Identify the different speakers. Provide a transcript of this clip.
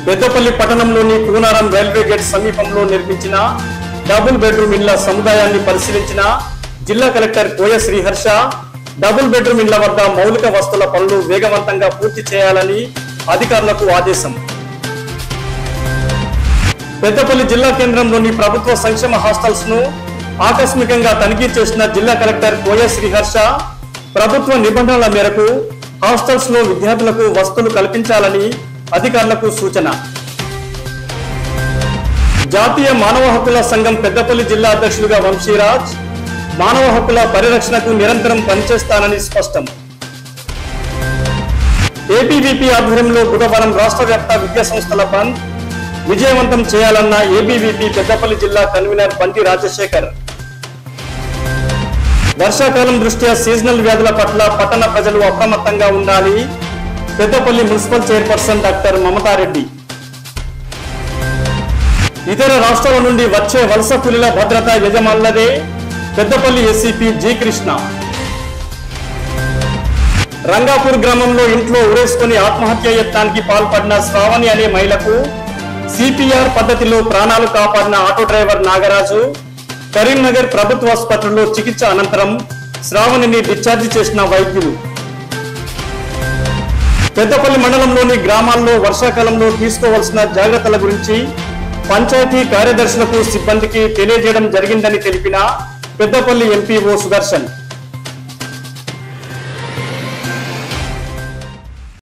Speaker 1: పెద్దపల్లి పట్టణంలోని Koonaram railway gate సమీపంలో నిర్మించిన డబుల్ బెడ్రూమ్ ఇళ్ల సముదాయాన్ని పరిశీలించిన జిల్లా collector Koya Sriharsha double bedroom ఇళ్ల వద్ద మౌలిక వస్తువుల పనులు వేగవంతంగా పూర్తి చేయాలని అధికారులకు ఆదేశం. పెద్దపల్లి జిల్లా కేంద్రంలోని ప్రభుత్వ సంక్షేమ హాస్టల్స్ ను ఆకస్మికంగా తనిఖీ చేసిన జిల్లా కలెక్టర్ కోయ శ్రీహర్ష ప్రభుత్వ నిబంధనల మేరకు హాస్టల్స్ లో విద్యార్థులకు వసతులు కల్పించాలని అధికారులకు సూచన. జాతీయ మానవ హక్కుల సంఘం పెద్దపల్లి జిల్లా అధ్యక్షులుగా వంశీరాజ్ మానవ హక్కుల పరిరక్షణకు నిరంతరం పనిచేస్తానని స్పష్టం. ఏబీవీపీ ఆధ్వర్యంలో బుధవారం రాష్ట్ర వ్యాప్త విద్యా సంస్థల బంద్ విజయవంతం చేయాలన్న ఏబీవీపీ పెద్దపల్లి జిల్లా కన్వీనర్ బండి రాజశేఖర్. వర్షాకాలం దృష్ట్యా సీజనల్ వ్యాధుల పట్ల పట్టణ ప్రజలు అప్రమత్తంగా ఉండాలి. Peddapalli municipal chairperson doctor Mamatha Reddy. ఇతర రాష్ట్రాల నుండి వచ్చే వలస కూలీల భద్రత యజమానులదే పెద్దపల్లి ఎస్సీపీ జి కృష్ణ. రంగాపూర్ గ్రామంలో ఇంట్లో ఉరేసుకుని ఆత్మహత్య యత్నానికి పాల్పడిన శ్రావణి అనే మహిళకు సిపిఆర్ పద్ధతిలో ప్రాణాలు కాపాడిన ఆటో డ్రైవర్ నాగరాజు కరీంనగర్ ప్రభుత్వ ఆసుపత్రిలో చికిత్స అనంతరం శ్రావణిని డిశ్చార్జి చేసిన వైద్యులు. పెద్దపల్లి మండలంలోని గ్రామాల్లో వర్షాకాలంలో తీసుకోవాల్సిన జాగ్రత్తల గురించి పంచాయతీ కార్యదర్శులకు సిబ్బందికి తెలియజేయడం జరిగిందని తెలిపిన పెద్దపల్లి ఎంపీఓ సుదర్శన్.